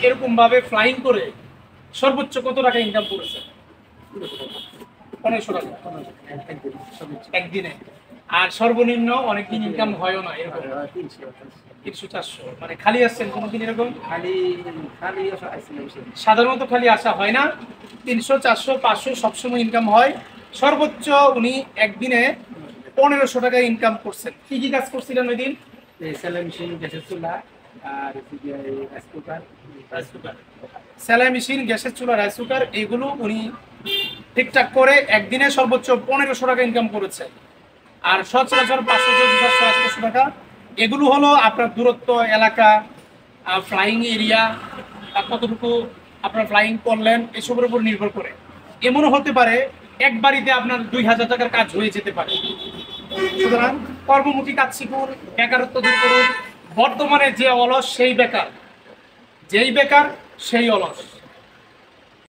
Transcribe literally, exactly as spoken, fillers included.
এরকম ভাবে ফ্লাইং করে সর্বোচ্চ কত টাকা ইনকাম করেছেন? পনেরোশো টাকা একদিনে। আর সর্বনিম্ন অনেকদিন ইনকাম হয়ও না, এরকম তিনশো চারশো, মানে খালি আসছেন কোনোদিন এরকম? খালি খালি সাধারণত খালি আসা হয় না, তিনশো চারশো পাঁচশো সবসময় ইনকাম হয়। সর্বোচ্চ উনি একদিনে পনেরোশো টাকা ইনকাম করছেন। কি কি কাজ করছিলেন ওই দিন? সেলাই মেশিন, গ্যাসের চুলা, আর রাইস কুকার রাইস কুকার সেলাই মেশিন, গ্যাসের চুলা, রাইস কুকার, এগুলো উনি ঠিকঠাক করে একদিনে সর্বোচ্চ পনেরোশো টাকা ইনকাম করেছে। আর সচরাচর পাঁচশো চারশো আটশো টাকা। এগুলো হলো আপনার দূরত্ব, এলাকা, ফ্লাইং এরিয়া, কতটুকু আপনার ফ্লাইং করলেন এসবের উপর নির্ভর করে। এমনও হতে পারে এক বাড়িতে আপনার দুই হাজার টাকার কাজ হয়ে যেতে পারে। সুতরাং কর্মমুখী কাজ শিখুন, বেকারত্ব দূর করুন। বর্তমানে যে অলস সেই বেকার, যেই বেকার সেই অলস।